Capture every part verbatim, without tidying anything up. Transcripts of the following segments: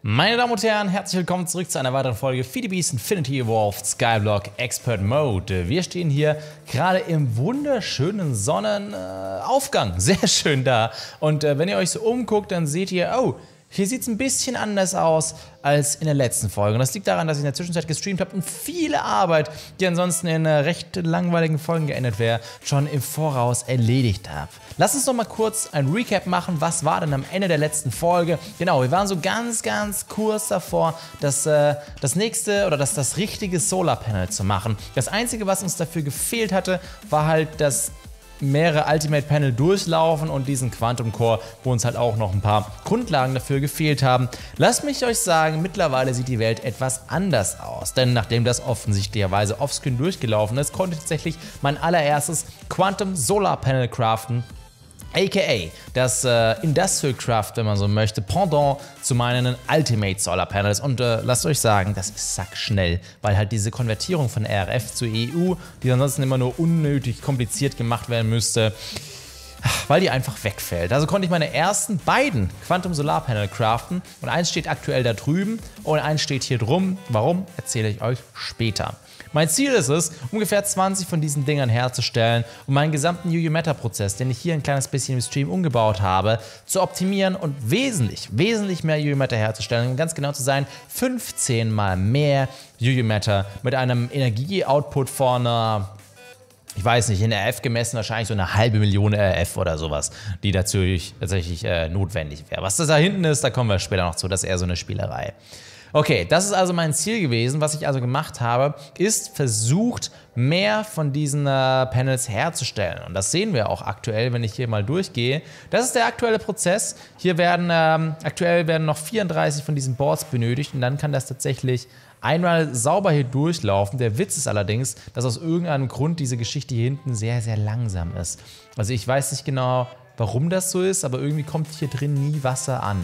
Meine Damen und Herren, herzlich willkommen zurück zu einer weiteren Folge Feed the Beast Infinity Evolved Skyblock Expert Mode. Wir stehen hier gerade im wunderschönen Sonnenaufgang. Sehr schön da. Und äh, wenn ihr euch so umguckt, dann seht ihr, oh, hier sieht es ein bisschen anders aus als in der letzten Folge. Und das liegt daran, dass ich in der Zwischenzeit gestreamt habe und viele Arbeit, die ansonsten in äh, recht langweiligen Folgen geendet wäre, schon im Voraus erledigt habe. Lass uns noch mal kurz ein Recap machen. Was war denn am Ende der letzten Folge? Genau, wir waren so ganz, ganz kurz davor, das, äh, das nächste oder das, das richtige Solarpanel zu machen. Das Einzige, was uns dafür gefehlt hatte, war halt das mehrere Ultimate Panel durchlaufen und diesen Quantum Core, wo uns halt auch noch ein paar Grundlagen dafür gefehlt haben. Lasst mich euch sagen, mittlerweile sieht die Welt etwas anders aus, denn nachdem das offensichtlicherweise offscreen durchgelaufen ist, konnte ich tatsächlich mein allererstes Quantum Solar Panel craften, aka das äh, Industrial Craft, wenn man so möchte, Pendant zu meinen Ultimate Solar Panels. Und äh, lasst euch sagen, das ist sackschnell, weil halt diese Konvertierung von R F zu E U, die ansonsten immer nur unnötig kompliziert gemacht werden müsste, weil die einfach wegfällt. Also konnte ich meine ersten beiden Quantum Solar Panel craften und eins steht aktuell da drüben und eins steht hier drum. Warum, erzähle ich euch später. Mein Ziel ist es, ungefähr zwanzig von diesen Dingern herzustellen und meinen gesamten Yu Yu Meta-Prozess, den ich hier ein kleines bisschen im Stream umgebaut habe, zu optimieren und wesentlich, wesentlich mehr Yu Yu Meta herzustellen. Um ganz genau zu sein, fünfzehn mal mehr Yu Yu Meta mit einem Energie-Output von einer, ich weiß nicht, in R F gemessen wahrscheinlich so eine halbe Million R F oder sowas, die dazu tatsächlich äh, notwendig wäre. Was das da hinten ist, da kommen wir später noch zu, das ist eher so eine Spielerei. Okay, das ist also mein Ziel gewesen. Was ich also gemacht habe, ist versucht, mehr von diesen äh, Panels herzustellen. Und das sehen wir auch aktuell, wenn ich hier mal durchgehe. Das ist der aktuelle Prozess. Hier werden ähm, aktuell werden noch vierunddreißig von diesen Boards benötigt und dann kann das tatsächlich einmal sauber hier durchlaufen. Der Witz ist allerdings, dass aus irgendeinem Grund diese Geschichte hier hinten sehr, sehr langsam ist. Also ich weiß nicht genau, warum das so ist, aber irgendwie kommt hier drin nie Wasser an.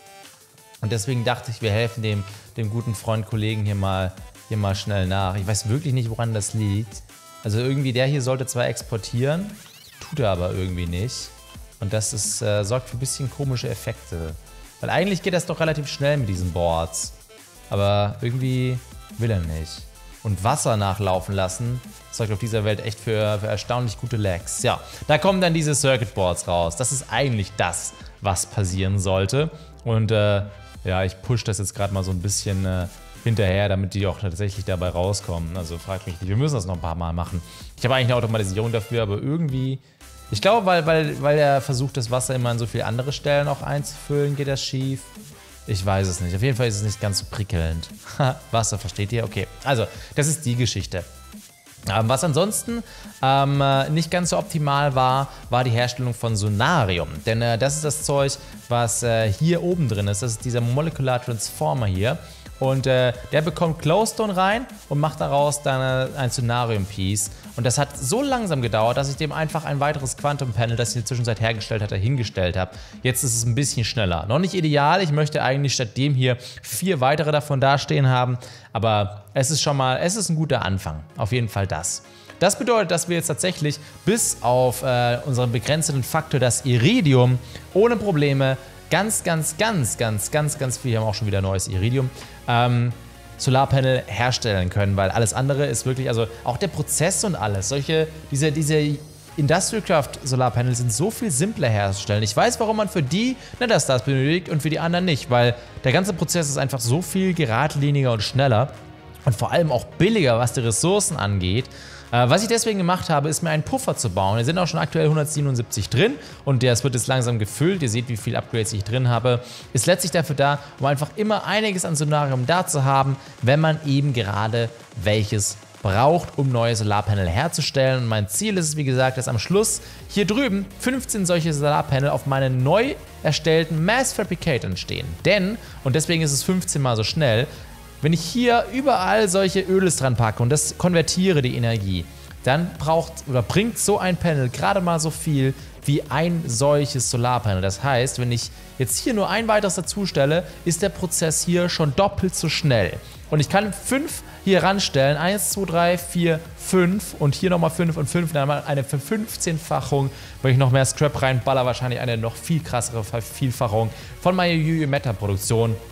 Und deswegen dachte ich, wir helfen dem, dem guten Freund, Kollegen hier mal, hier mal schnell nach. Ich weiß wirklich nicht, woran das liegt. Also irgendwie der hier sollte zwar exportieren, tut er aber irgendwie nicht. Und das ist, äh, sorgt für ein bisschen komische Effekte. Weil eigentlich geht das doch relativ schnell mit diesen Boards. Aber irgendwie will er nicht. Und Wasser nachlaufen lassen, sorgt auf dieser Welt echt für, für erstaunlich gute Lags. Ja, da kommen dann diese Circuit Boards raus. Das ist eigentlich das, was passieren sollte. Und äh, ja, ich pushe das jetzt gerade mal so ein bisschen äh, hinterher, damit die auch tatsächlich dabei rauskommen. Also fragt mich nicht, wir müssen das noch ein paar Mal machen. Ich habe eigentlich eine Automatisierung dafür, aber irgendwie, ich glaube, weil, weil, weil er versucht, das Wasser immer an so viele andere Stellen auch einzufüllen, geht das schief. Ich weiß es nicht. Auf jeden Fall ist es nicht ganz so prickelnd. Wasser, versteht ihr? Okay, also das ist die Geschichte. Ähm, was ansonsten ähm, nicht ganz so optimal war, war die Herstellung von Sonarium. Denn äh, das ist das Zeug, was äh, hier oben drin ist. Das ist dieser Molecular Transformer hier. Und äh, der bekommt Glowstone rein und macht daraus dann äh, ein Sonarium-Piece. Und das hat so langsam gedauert, dass ich dem einfach ein weiteres Quantum Panel, das ich in der Zwischenzeit hergestellt hatte, hingestellt habe. Jetzt ist es ein bisschen schneller. Noch nicht ideal, ich möchte eigentlich statt dem hier vier weitere davon dastehen haben. Aber es ist schon mal, es ist ein guter Anfang. Auf jeden Fall das. Das bedeutet, dass wir jetzt tatsächlich bis auf äh, unseren begrenzten Faktor, das Iridium, ohne Probleme ganz, ganz, ganz, ganz, ganz, ganz viel, wir haben auch schon wieder neues Iridium, ähm, Solarpanel herstellen können, weil alles andere ist wirklich, also auch der Prozess und alles, solche, diese, diese Industrial Craft Solarpanel sind so viel simpler herzustellen. Ich weiß, warum man für die Netherstars benötigt und für die anderen nicht, weil der ganze Prozess ist einfach so viel geradliniger und schneller und vor allem auch billiger, was die Ressourcen angeht. Äh, was ich deswegen gemacht habe, ist mir einen Puffer zu bauen. Hier sind auch schon aktuell hundertsiebenundsiebzig drin und das wird jetzt langsam gefüllt. Ihr seht, wie viel Upgrades ich drin habe. Ist letztlich dafür da, um einfach immer einiges an Sonarium da zu haben, wenn man eben gerade welches braucht, um neue Solarpanel herzustellen. Und mein Ziel ist es, wie gesagt, dass am Schluss hier drüben fünfzehn solche Solarpanel auf meinen neu erstellten Mass Fabricatoren stehen. Denn, und deswegen ist es fünfzehn mal so schnell, wenn ich hier überall solche Öles dran packe und das konvertiere die Energie, dann braucht oder bringt so ein Panel gerade mal so viel wie ein solches Solarpanel. Das heißt, wenn ich jetzt hier nur ein weiteres dazu stelle, ist der Prozess hier schon doppelt so schnell. Und ich kann fünf hier ranstellen, eins, zwei, drei, vier, fünf und hier nochmal fünf und fünf, dann mal eine verfünfzehnfachung, wenn ich noch mehr Scrap reinballer, wahrscheinlich eine noch viel krassere Vervielfachung von meiner Yu Yu Meta Produktion.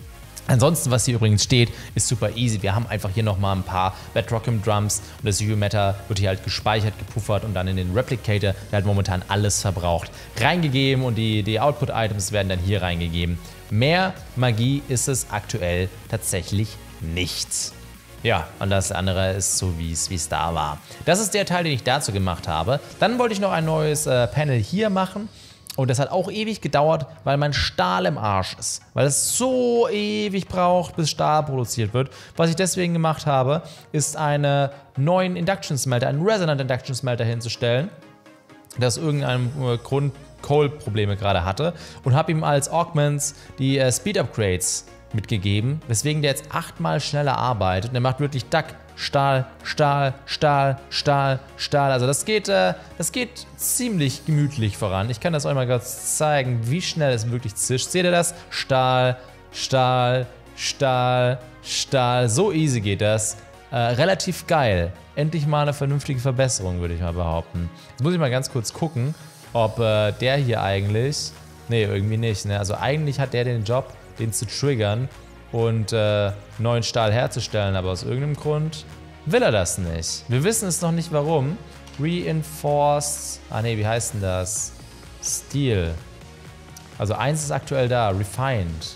Ansonsten, was hier übrigens steht, ist super easy. Wir haben einfach hier nochmal ein paar Bedrockium Drums und das Hue Matter wird hier halt gespeichert, gepuffert und dann in den Replicator, der halt momentan alles verbraucht, reingegeben und die, die Output-Items werden dann hier reingegeben. Mehr Magie ist es aktuell tatsächlich nicht. Ja, und das andere ist so, wie es da war. Das ist der Teil, den ich dazu gemacht habe. Dann wollte ich noch ein neues äh, Panel hier machen. Und das hat auch ewig gedauert, weil mein Stahl im Arsch ist. Weil es so ewig braucht, bis Stahl produziert wird. Was ich deswegen gemacht habe, ist einen neuen Induction Smelter, einen Resonant Induction Smelter hinzustellen, der aus irgendeinem Grund Coal-Probleme gerade hatte. Und habe ihm als Augments die äh, Speed-Upgrades mitgegeben, weswegen der jetzt achtmal schneller arbeitet. Und der macht wirklich Duck, Stahl, Stahl, Stahl, Stahl, Stahl. Also das geht, äh, das geht ziemlich gemütlich voran. Ich kann das euch mal kurz zeigen, wie schnell es wirklich zischt. Seht ihr das? Stahl, Stahl, Stahl, Stahl. So easy geht das. Äh, relativ geil. Endlich mal eine vernünftige Verbesserung, würde ich mal behaupten. Jetzt muss ich mal ganz kurz gucken, ob äh, der hier eigentlich... Nee, irgendwie nicht. Ne? Also eigentlich hat der den Job, den zu triggern und äh, neuen Stahl herzustellen, aber aus irgendeinem Grund will er das nicht. Wir wissen es noch nicht warum. Reinforced, ah ne, wie heißt denn das? Steel. Also eins ist aktuell da, Refined.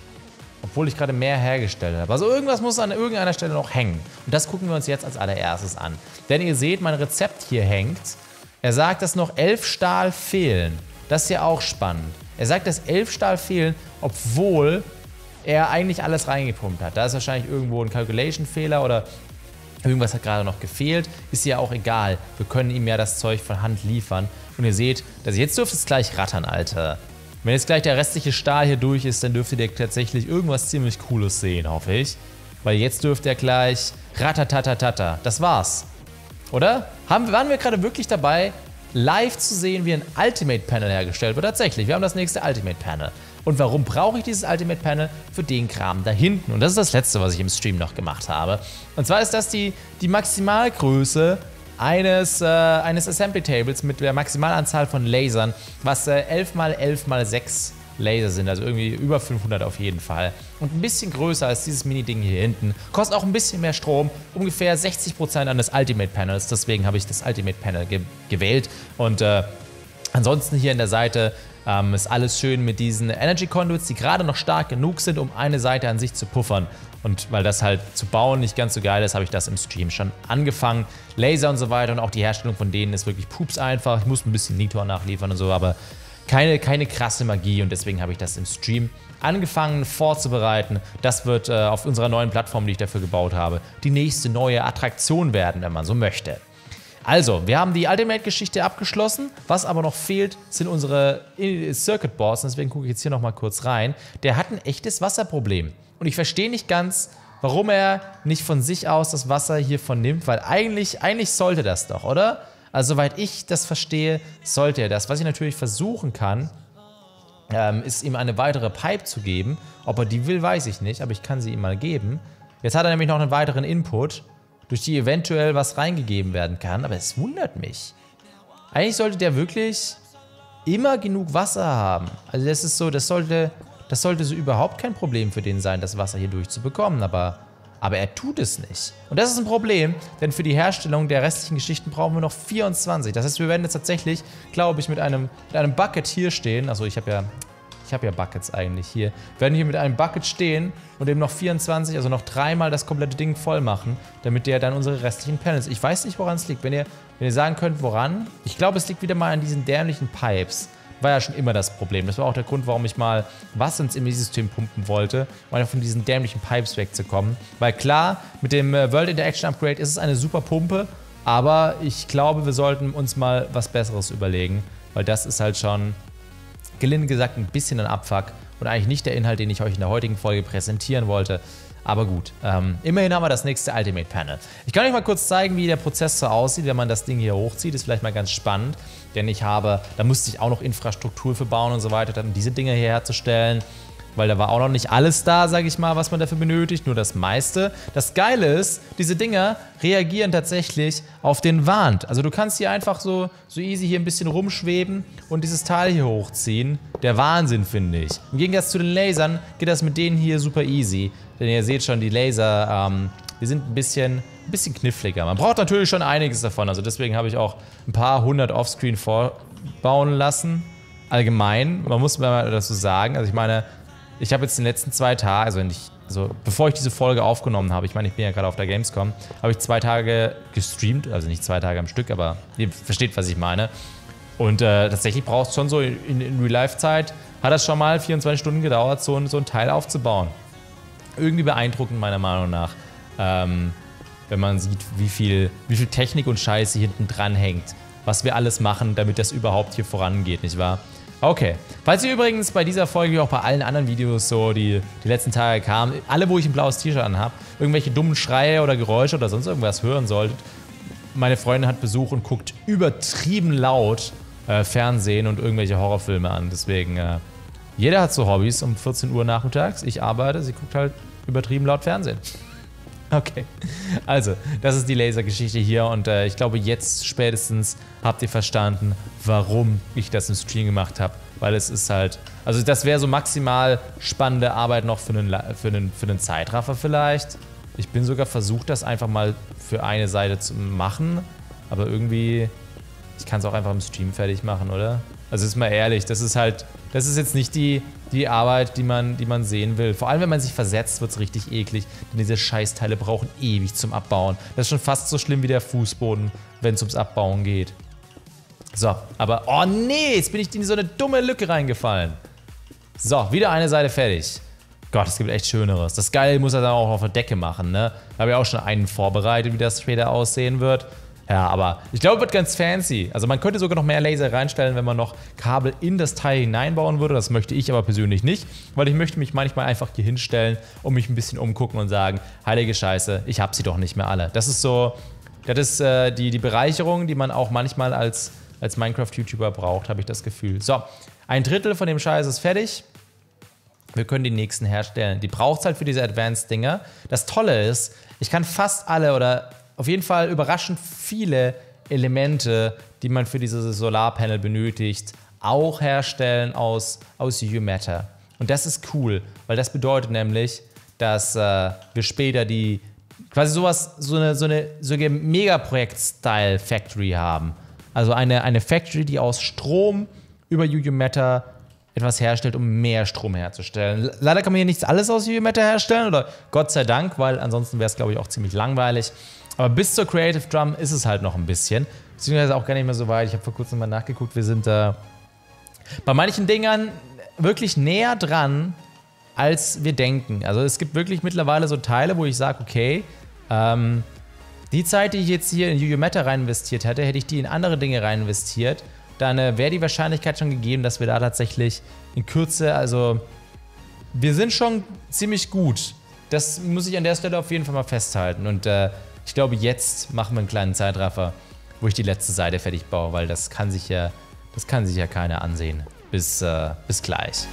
Obwohl ich gerade mehr hergestellt habe. Also irgendwas muss an irgendeiner Stelle noch hängen. Und das gucken wir uns jetzt als allererstes an. Denn ihr seht, mein Rezept hier hängt. Er sagt, dass noch elf Stahl fehlen. Das ist ja auch spannend. Er sagt, dass elf Stahl fehlen, obwohl er eigentlich alles reingepumpt hat. Da ist wahrscheinlich irgendwo ein Calculation-Fehler oder irgendwas hat gerade noch gefehlt. Ist ja auch egal. Wir können ihm ja das Zeug von Hand liefern. Und ihr seht, dass jetzt dürfte es gleich rattern, Alter. Wenn jetzt gleich der restliche Stahl hier durch ist, dann dürftet ihr tatsächlich irgendwas ziemlich Cooles sehen, hoffe ich. Weil jetzt dürfte er gleich ratatatatata. Das war's. Oder? Haben, waren wir gerade wirklich dabei, live zu sehen, wie ein Ultimate Panel hergestellt wird? Tatsächlich, wir haben das nächste Ultimate Panel. Und warum brauche ich dieses Ultimate Panel? Für den Kram da hinten. Und das ist das Letzte, was ich im Stream noch gemacht habe. Und zwar ist das die, die Maximalgröße eines, äh, eines Assembly Tables mit der Maximalanzahl von Lasern, was äh, elf mal elf mal sechs Laser sind, also irgendwie über fünfhundert auf jeden Fall. Und ein bisschen größer als dieses Mini-Ding hier hinten. Kostet auch ein bisschen mehr Strom, ungefähr sechzig Prozent an des Ultimate Panels. Deswegen habe ich das Ultimate Panel ge gewählt. Und äh, ansonsten hier in der Seite ähm, ist alles schön mit diesen Energy Conduits, die gerade noch stark genug sind, um eine Seite an sich zu puffern. Und weil das halt zu bauen nicht ganz so geil ist, habe ich das im Stream schon angefangen. Laser und so weiter und auch die Herstellung von denen ist wirklich pups einfach. Ich muss ein bisschen Nitor nachliefern und so, aber keine, keine krasse Magie und deswegen habe ich das im Stream angefangen vorzubereiten. Das wird äh, auf unserer neuen Plattform, die ich dafür gebaut habe, die nächste neue Attraktion werden, wenn man so möchte. Also, wir haben die Ultimate-Geschichte abgeschlossen. Was aber noch fehlt, sind unsere Circuit Boards. Deswegen gucke ich jetzt hier noch mal kurz rein. Der hat ein echtes Wasserproblem. Und ich verstehe nicht ganz, warum er nicht von sich aus das Wasser hiervon nimmt, weil eigentlich, eigentlich sollte das doch, oder? Also soweit ich das verstehe, sollte er das. Was ich natürlich versuchen kann, ähm, ist ihm eine weitere Pipe zu geben. Ob er die will, weiß ich nicht, aber ich kann sie ihm mal geben. Jetzt hat er nämlich noch einen weiteren Input, durch die eventuell was reingegeben werden kann, aber es wundert mich. Eigentlich sollte der wirklich immer genug Wasser haben. Also das ist so, das sollte... Das sollte so überhaupt kein Problem für den sein, das Wasser hier durchzubekommen, aber, aber er tut es nicht. Und das ist ein Problem, denn für die Herstellung der restlichen Geschichten brauchen wir noch vierundzwanzig. Das heißt, wir werden jetzt tatsächlich, glaube ich, mit einem, mit einem Bucket hier stehen. Also ich habe ja, ich habe ja Buckets eigentlich hier. Wir werden hier mit einem Bucket stehen und eben noch vierundzwanzig, also noch dreimal das komplette Ding voll machen, damit der dann unsere restlichen Panels... Ich weiß nicht, woran es liegt. Wenn ihr, wenn ihr sagen könnt, woran. Ich glaube, es liegt wieder mal an diesen dämlichen Pipes. War ja schon immer das Problem. Das war auch der Grund, warum ich mal Wasser ins Energiesystem pumpen wollte, um einfach von diesen dämlichen Pipes wegzukommen. Weil klar, mit dem World Interaction Upgrade ist es eine super Pumpe, aber ich glaube, wir sollten uns mal was Besseres überlegen, weil das ist halt schon, gelinde gesagt, ein bisschen ein Abfuck und eigentlich nicht der Inhalt, den ich euch in der heutigen Folge präsentieren wollte. Aber gut, ähm, immerhin haben wir das nächste Ultimate Panel. Ich kann euch mal kurz zeigen, wie der Prozess so aussieht, wenn man das Ding hier hochzieht. Ist vielleicht mal ganz spannend, denn ich habe, da musste ich auch noch Infrastruktur für bauen und so weiter, dann diese Dinge hier herzustellen. weil da war auch noch nicht alles da, sage ich mal, was man dafür benötigt, nur das meiste. Das Geile ist, diese Dinger reagieren tatsächlich auf den Wand. Also du kannst hier einfach so, so easy hier ein bisschen rumschweben und dieses Teil hier hochziehen. Der Wahnsinn, finde ich. Im Gegensatz zu den Lasern geht das mit denen hier super easy. Denn ihr seht schon, die Laser, ähm, die sind ein bisschen, ein bisschen kniffliger. Man braucht natürlich schon einiges davon. Also deswegen habe ich auch ein paar hundert Offscreen vorbauen lassen. Allgemein, man muss mal dazu sagen, also ich meine, ich habe jetzt in den letzten zwei Tagen, also, nicht, also bevor ich diese Folge aufgenommen habe, ich meine, ich bin ja gerade auf der Gamescom, habe ich zwei Tage gestreamt, also nicht zwei Tage am Stück, aber ihr versteht, was ich meine. Und äh, tatsächlich braucht es schon so in, in Real-Life-Zeit, hat das schon mal vierundzwanzig Stunden gedauert, so ein, so ein Teil aufzubauen. Irgendwie beeindruckend, meiner Meinung nach, ähm, wenn man sieht, wie viel, wie viel Technik und Scheiße hier hinten dran hängt, was wir alles machen, damit das überhaupt hier vorangeht, nicht wahr? Okay. Falls ihr übrigens bei dieser Folge, wie auch bei allen anderen Videos so, die die letzten Tage kamen, alle, wo ich ein blaues T-Shirt anhabe, irgendwelche dummen Schreie oder Geräusche oder sonst irgendwas hören solltet, meine Freundin hat Besuch und guckt übertrieben laut äh, Fernsehen und irgendwelche Horrorfilme an. Deswegen, äh, jeder hat so Hobbys um vierzehn Uhr nachmittags. Ich arbeite, sie guckt halt übertrieben laut Fernsehen. Okay, also, das ist die Lasergeschichte hier und äh, ich glaube, jetzt spätestens habt ihr verstanden, warum ich das im Stream gemacht habe, weil es ist halt, also das wäre so maximal spannende Arbeit noch für einen, für, einen, für einen Zeitraffer vielleicht. Ich bin sogar versucht, das einfach mal für eine Seite zu machen, aber irgendwie, ich kann es auch einfach im Stream fertig machen, oder? Also ist mal ehrlich, das ist halt, das ist jetzt nicht die, die Arbeit, die man, die man sehen will. Vor allem, wenn man sich versetzt, wird es richtig eklig, denn diese Scheißteile brauchen ewig zum Abbauen. Das ist schon fast so schlimm wie der Fußboden, wenn es ums Abbauen geht. So, aber, oh nee, jetzt bin ich in so eine dumme Lücke reingefallen. So, wieder eine Seite fertig. Gott, es gibt echt Schöneres. Das Geile muss er dann auch auf der Decke machen, ne? Da habe ich auch schon einen vorbereitet, wie das später aussehen wird. Ja, aber ich glaube, wird ganz fancy. Also man könnte sogar noch mehr Laser reinstellen, wenn man noch Kabel in das Teil hineinbauen würde. Das möchte ich aber persönlich nicht, weil ich möchte mich manchmal einfach hier hinstellen und mich ein bisschen umgucken und sagen, heilige Scheiße, ich habe sie doch nicht mehr alle. Das ist so, das ist äh, die, die Bereicherung, die man auch manchmal als, als Minecraft-YouTuber braucht, habe ich das Gefühl. So, ein Drittel von dem Scheiß ist fertig. Wir können die nächsten herstellen. Die braucht es halt für diese Advanced-Dinger. Das Tolle ist, ich kann fast alle oder auf jeden Fall überraschend viele Elemente, die man für dieses Solarpanel benötigt, auch herstellen aus, aus U Matter. Und das ist cool, weil das bedeutet nämlich, dass äh, wir später die quasi sowas, so eine, so eine, so eine Megaprojekt-Style-Factory haben. Also eine, eine Factory, die aus Strom über U Matter etwas herstellt, um mehr Strom herzustellen. Leider kann man hier nichts alles aus U Matter herstellen, oder Gott sei Dank, weil ansonsten wäre es, glaube ich, auch ziemlich langweilig. Aber bis zur Creative Drum ist es halt noch ein bisschen. Beziehungsweise auch gar nicht mehr so weit. Ich habe vor kurzem mal nachgeguckt. Wir sind äh, bei manchen Dingern wirklich näher dran, als wir denken. Also es gibt wirklich mittlerweile so Teile, wo ich sage, okay, ähm, die Zeit, die ich jetzt hier in U Matter rein investiert hätte, hätte ich die in andere Dinge rein investiert, dann äh, wäre die Wahrscheinlichkeit schon gegeben, dass wir da tatsächlich in Kürze, also wir sind schon ziemlich gut. Das muss ich an der Stelle auf jeden Fall mal festhalten. Und äh, ich glaube, jetzt machen wir einen kleinen Zeitraffer, wo ich die letzte Seite fertig baue, weil das kann sich ja, das kann sich ja keiner ansehen. Bis, äh, bis gleich.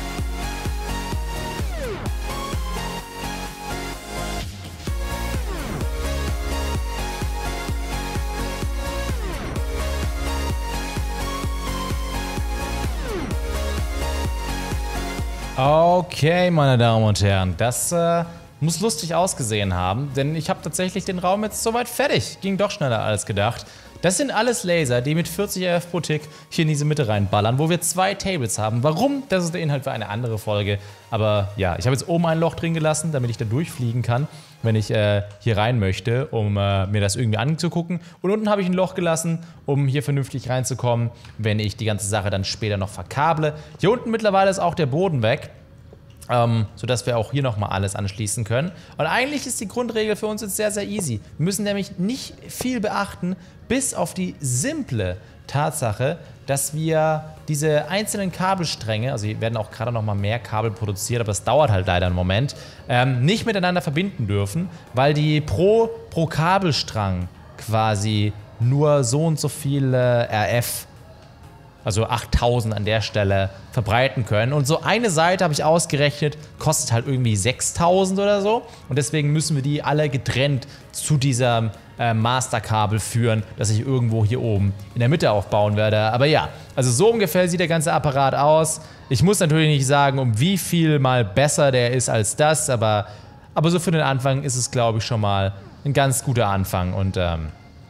Okay, meine Damen und Herren, das äh, muss lustig ausgesehen haben, denn ich habe tatsächlich den Raum jetzt soweit fertig. Ging doch schneller als gedacht. Das sind alles Laser, die mit vierzig R F pro Tick hier in diese Mitte reinballern, wo wir zwei Tables haben. Warum? Das ist der Inhalt für eine andere Folge. Aber ja, ich habe jetzt oben ein Loch drin gelassen, damit ich da durchfliegen kann, wenn ich äh, hier rein möchte, um äh, mir das irgendwie anzugucken. Und unten habe ich ein Loch gelassen, um hier vernünftig reinzukommen, wenn ich die ganze Sache dann später noch verkable. Hier unten mittlerweile ist auch der Boden weg. Ähm, sodass wir auch hier nochmal alles anschließen können. Und eigentlich ist die Grundregel für uns jetzt sehr, sehr easy. Wir müssen nämlich nicht viel beachten, bis auf die simple Tatsache, dass wir diese einzelnen Kabelstränge, also hier werden auch gerade nochmal mehr Kabel produziert, aber es dauert halt leider einen Moment, ähm, nicht miteinander verbinden dürfen, weil die pro, pro Kabelstrang quasi nur so und so viele R F also achttausend an der Stelle verbreiten können. Und so eine Seite, habe ich ausgerechnet, kostet halt irgendwie sechstausend oder so. Und deswegen müssen wir die alle getrennt zu diesem äh, Masterkabel führen, das ich irgendwo hier oben in der Mitte aufbauen werde. Aber ja, also so ungefähr sieht der ganze Apparat aus. Ich muss natürlich nicht sagen, um wie viel mal besser der ist als das, aber, aber so für den Anfang ist es, glaube ich, schon mal ein ganz guter Anfang. Und ähm,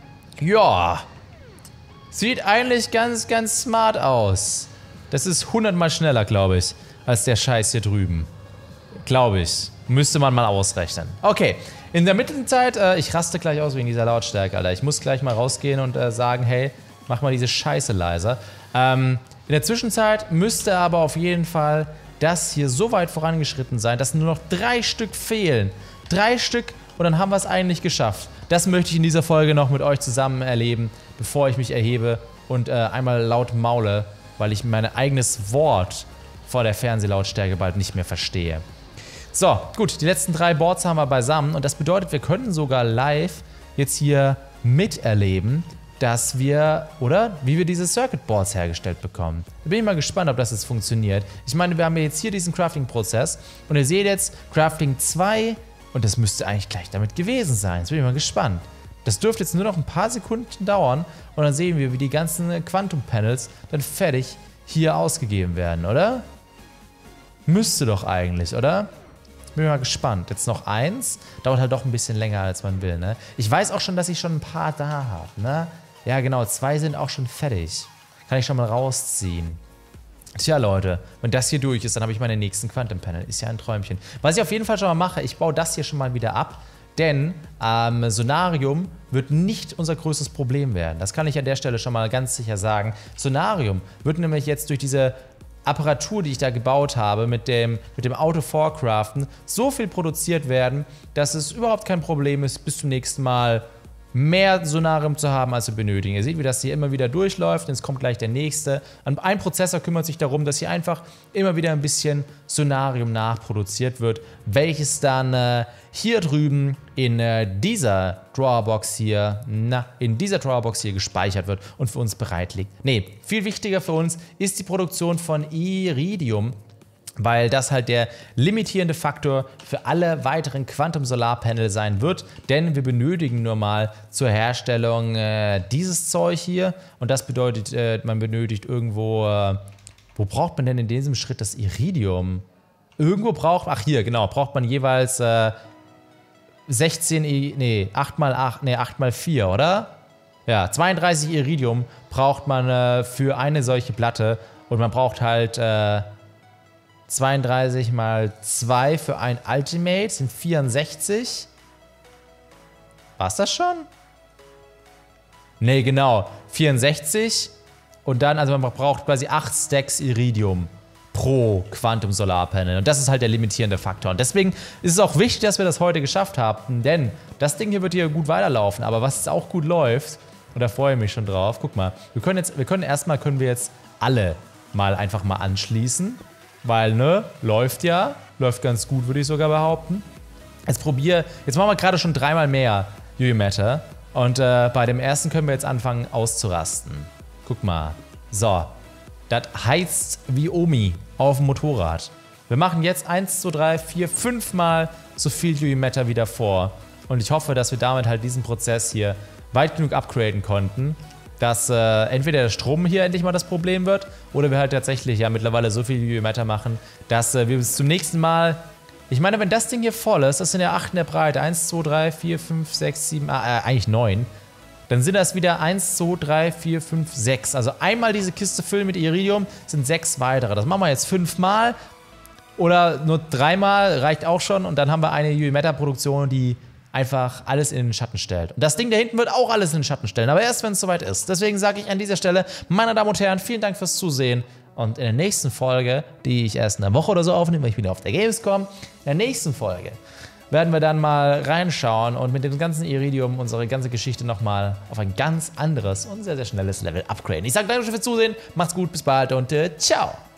ja, sieht eigentlich ganz, ganz smart aus. Das ist hundertmal schneller, glaube ich, als der Scheiß hier drüben. Glaube ich. Müsste man mal ausrechnen. Okay, in der Mittenzeit, äh, ich raste gleich aus wegen dieser Lautstärke, Alter. Ich muss gleich mal rausgehen und äh, sagen, hey, mach mal diese Scheiße leiser. Ähm, in der Zwischenzeit müsste aber auf jeden Fall das hier so weit vorangeschritten sein, dass nur noch drei Stück fehlen. Drei Stück und dann haben wir es eigentlich geschafft. Das möchte ich in dieser Folge noch mit euch zusammen erleben, bevor ich mich erhebe und äh, einmal laut maule, weil ich mein eigenes Wort vor der Fernsehlautstärke bald nicht mehr verstehe. So, gut, die letzten drei Boards haben wir beisammen und das bedeutet, wir könnten sogar live jetzt hier miterleben, dass wir, oder? Wie wir diese Circuit Boards hergestellt bekommen. Da bin ich mal gespannt, ob das jetzt funktioniert. Ich meine, wir haben jetzt hier diesen Crafting-Prozess und ihr seht jetzt Crafting zwei und das müsste eigentlich gleich damit gewesen sein. Jetzt bin ich mal gespannt. Das dürfte jetzt nur noch ein paar Sekunden dauern und dann sehen wir, wie die ganzen Quantum Panels dann fertig hier ausgegeben werden, oder? Müsste doch eigentlich, oder? Bin mal gespannt. Jetzt noch eins. Dauert halt doch ein bisschen länger, als man will, ne? Ich weiß auch schon, dass ich schon ein paar da habe, ne? Ja, genau. Zwei sind auch schon fertig. Kann ich schon mal rausziehen. Tja, Leute, wenn das hier durch ist, dann habe ich meine nächsten Quantum Panel. Ist ja ein Träumchen. Was ich auf jeden Fall schon mal mache, ich baue das hier schon mal wieder ab. Denn ähm, Sonarium wird nicht unser größtes Problem werden. Das kann ich an der Stelle schon mal ganz sicher sagen. Sonarium wird nämlich jetzt durch diese Apparatur, die ich da gebaut habe, mit dem, mit dem Auto-Forecraften, so viel produziert werden, dass es überhaupt kein Problem ist, bis zum nächsten Mal mehr Sonarium zu haben, als wir benötigen. Ihr seht, wie das hier immer wieder durchläuft. Jetzt kommt gleich der nächste. Ein Prozessor kümmert sich darum, dass hier einfach immer wieder ein bisschen Sonarium nachproduziert wird, welches dann äh, hier drüben in äh, dieser Drawerbox hier, na, in dieser Drawerbox hier gespeichert wird und für uns bereit liegt. Nee, viel wichtiger für uns ist die Produktion von Iridium, weil das halt der limitierende Faktor für alle weiteren Quantum-Solarpanel sein wird, denn wir benötigen nur mal zur Herstellung äh, dieses Zeug hier und das bedeutet, äh, man benötigt irgendwo, äh, wo braucht man denn in diesem Schritt das Iridium? Irgendwo braucht, ach hier, genau, braucht man jeweils äh, sechzehn, nee, acht mal acht, nee, acht mal vier, oder? Ja, zweiunddreißig Iridium braucht man äh, für eine solche Platte und man braucht halt äh, zweiunddreißig mal zwei für ein Ultimate sind vierundsechzig. War's das schon? Ne, genau. vierundsechzig. Und dann, also man braucht quasi acht Stacks Iridium pro Quantum Solarpanel. Und das ist halt der limitierende Faktor. Und deswegen ist es auch wichtig, dass wir das heute geschafft haben. Denn das Ding hier wird hier gut weiterlaufen. Aber was jetzt auch gut läuft, und da freue ich mich schon drauf, guck mal, wir können jetzt, wir können erstmal, können wir jetzt alle mal einfach mal anschließen. Weil, ne, läuft ja, läuft ganz gut, würde ich sogar behaupten. Jetzt probier, jetzt machen wir gerade schon dreimal mehr U U Matter. Und äh, bei dem ersten können wir jetzt anfangen auszurasten. Guck mal. So, das heizt wie Omi auf dem Motorrad. Wir machen jetzt eins, zwei, drei, vier, fünf Mal so viel U U Matter wie davor. Und ich hoffe, dass wir damit halt diesen Prozess hier weit genug upgraden konnten, dass äh, entweder der Strom hier endlich mal das Problem wird oder wir halt tatsächlich ja mittlerweile so viel U U Matter machen, dass äh, wir bis zum nächsten Mal, ich meine, wenn das Ding hier voll ist, das sind ja acht in der Breite, eins, zwei, drei, vier, fünf, sechs, sieben, äh, eigentlich neun, dann sind das wieder eins, zwei, drei, vier, fünf, sechs. Also einmal diese Kiste füllen mit Iridium sind sechs weitere. Das machen wir jetzt fünfmal oder nur dreimal, reicht auch schon und dann haben wir eine U U Matter Produktion, die einfach alles in den Schatten stellt. Und das Ding da hinten wird auch alles in den Schatten stellen, aber erst, wenn es soweit ist. Deswegen sage ich an dieser Stelle, meine Damen und Herren, vielen Dank fürs Zusehen. Und in der nächsten Folge, die ich erst in einer Woche oder so aufnehme, weil ich wieder auf der Gamescom, in der nächsten Folge werden wir dann mal reinschauen und mit dem ganzen Iridium unsere ganze Geschichte nochmal auf ein ganz anderes und sehr, sehr schnelles Level upgraden. Ich sage danke fürs Zusehen, macht's gut, bis bald und äh, ciao!